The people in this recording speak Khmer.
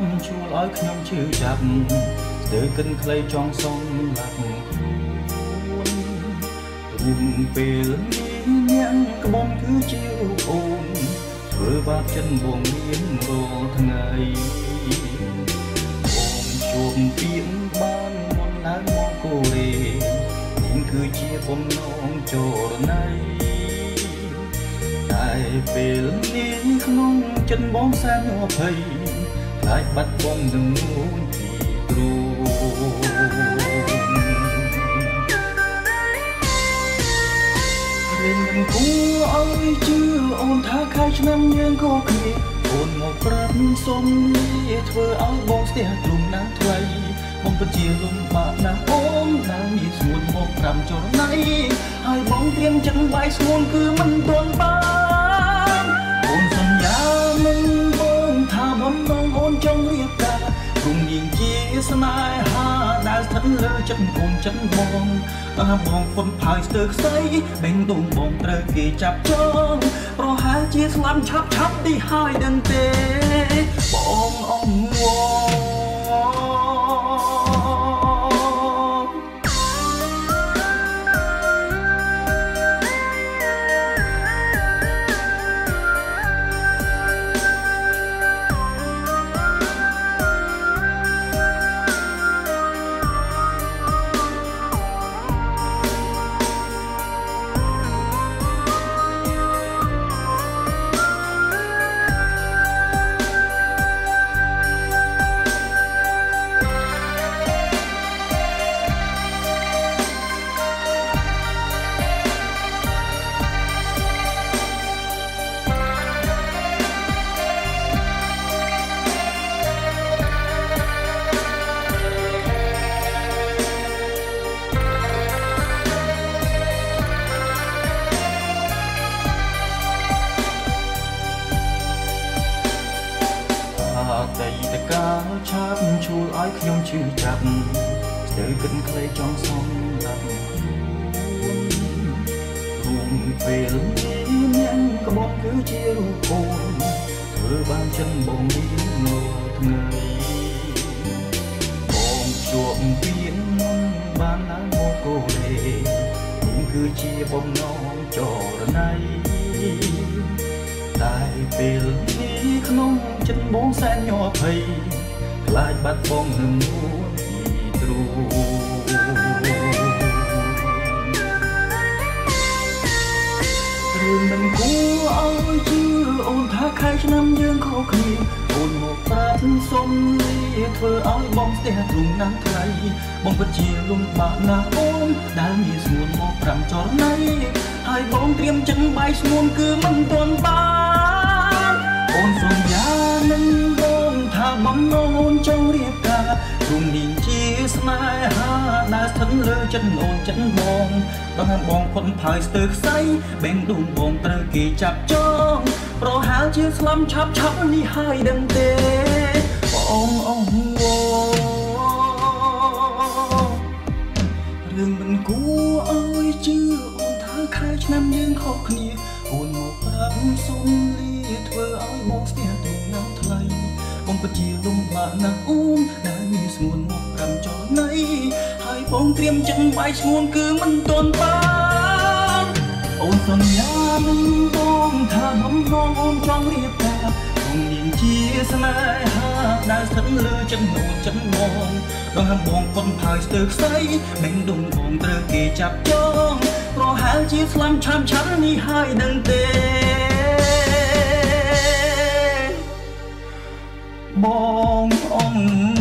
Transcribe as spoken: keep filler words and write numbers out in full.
ជួលឲ្យខ្ញុំឈឺចាប់ស្ទើរកិនខ្លីចង់សុំឡាក់ខ្លួនរួមពេលនេះអ្នកក្បន់គឺជារូបអូនធ្វើបាបចិនបងមានរាល់ថ្ងៃបងជួបពាក្យបានមុនឡើងមកកូរ៉េនេះគឺជាបំណងចរណៃតែពេលនេះក្នុងចិត្តបងសែនអភ័យខ្លាចបាត់បង់នឹងនួនពីទ្រូងរៀនមិនគួរឲ្យជឿអូនថាខែឆ្នាំយើងក៏គ្នាអូនមកប្រាប់សុំលាធ្វើឲ្យបងស្ទះទ្រង់ណាស់ថ្លៃបងពិតជាលំបាកណាស់អូនដែលមានស្មួនមកប្រាំចរណៃហើយបងត្រៀមចិត្តបាយស្ងួនគឺមិនទាន់បានអូនសន្យាមិនបងថាបំណងអូនចង់រៀបការព្រមនាងជាស្នេហាដែលស្ថិតលើចិត្តអូនចិត្តបងដល់បងផុនផាយស្ទើរខ្សែបេងដូងបងត្រូវគេចាប់ចងប្រហែលជាស្លាប់ឆាប់ឆាប់ទីហើយដឹងទេបងអងវតែតកាលឆាប់ជួលឲ្យខ្ញុំឈឺចាប់ស្ទើរគិតខ្លីចង់សំឡាប់រួមពេលនេះអ្នកក្បត់គឺជារូបអូនធ្វើបានចិនបងមាននៅថ្ងៃបងជួបពៀនបានឡើងមកកូរ៉េនេះគឺជាបំណងចរណៃតែពេលនេះក្នុងចិត្តបងសែនញ័រភ័យខ្លាចបាត់បង់នឹងនួនពីទ្រូងរឿងមិនគួរឲ្យជឿអូនថាខែឆ្នាំយើងខុសគ្នាអូនមកប្រាប់សុំលាធ្វើឲ្យបងស្ទះទ្រង់ណាស់ថ្លៃបងពិតជាលំបាកណាស់អូនដែលមានស្ងួនមកប្រាំចរណៃហើយបងត្រៀមចិត្តបាយស្ងួនគឺមិនទាន់បានអូនសន្យានឹងបងថាបំណងអូនចង់រៀបការព្រមនាងជាស្នេហាដែលស្ថិតលើចិត្តអូនចិត្តបងដល់បងផុនផាយស្ទើរខ្សែបេងដូងបងត្រូវគេចាប់ចងប្រហែលជាស្លាប់ឆាប់ឆាប់នេះហើយដឹងទេបងអងវរឿងមិនគួរឲ្យជឿអូនថាខែឆ្នាំយើងខុសគ្នាអូនមកប្រាប់សុំលាធ្វើឲ្យបងស្ទះទ្រង់ណាស់ថ្លៃបងពិតជាលំបាកណាស់អូនដែលមានស្ងួនមកប្រាំចរណៃហើយបងត្រៀមចិត្តបាយស្ងួនគឺមិនទាន់បានអូនសន្យានឹងបងថាបំណងអូនចង់រៀបការបងនាងជាស្នេហាដែលស្ថិតលើចិត្តអូនចិត្តបងដល់បងផុនផាយស្ទើរខ្សែបេងដូងបងត្រូវគេចាប់ចងប្រហែលជាស្លាប់ឆាប់ឆាប់នេះហើយដឹងទេបងអង